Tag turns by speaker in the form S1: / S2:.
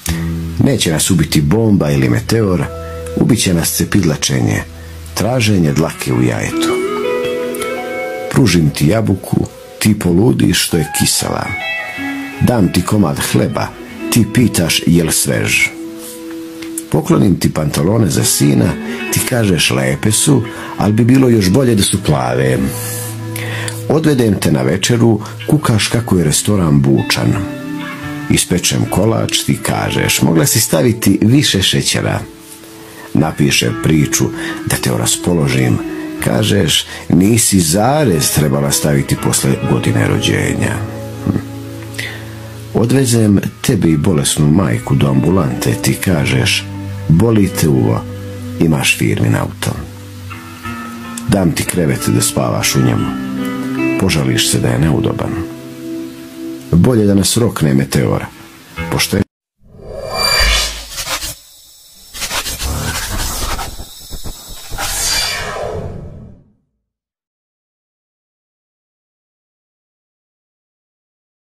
S1: Neće nas ubiti bomba ili meteor, ubiće nas cepidlačenje, traženje dlake u jajetu. Pružim ti jabuku, ti poludiš što je kisela. Dam ti komad hleba, ti pitaš jel svež. Poklonim ti pantalone za sina, ti kažeš lepe su, ali bi bilo još bolje da su plave. Odvedem te na večeru, kukaš kako je restoran bučan. Ispečem kolač, ti kažeš mogla si staviti više šećera. Napišem priču da te raspoložim, kažeš nisi zarez trebala staviti posle godine rođenja. Odvezem tebe i bolesnu majku do ambulante, ti kažeš boli te uvo, imaš firmin auto. Dam ti krevet da spavaš u njemu, požališ se da je neudoban. Bolje da nas rokne meteora, pošto je